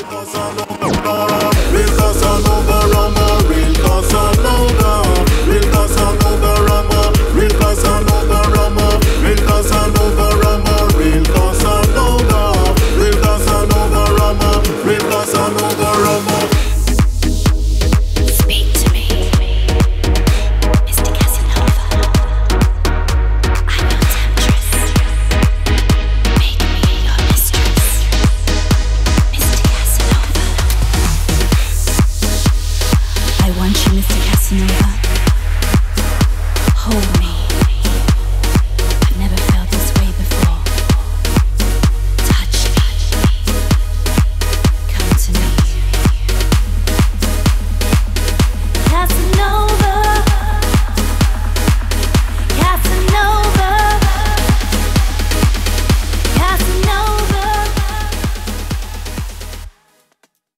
Real Casanova Rama, real Casanova, real Casanova Rama, real Casanova Rama, real Casanova Rama, real Casanova, real Casanova Rama, real Casanova.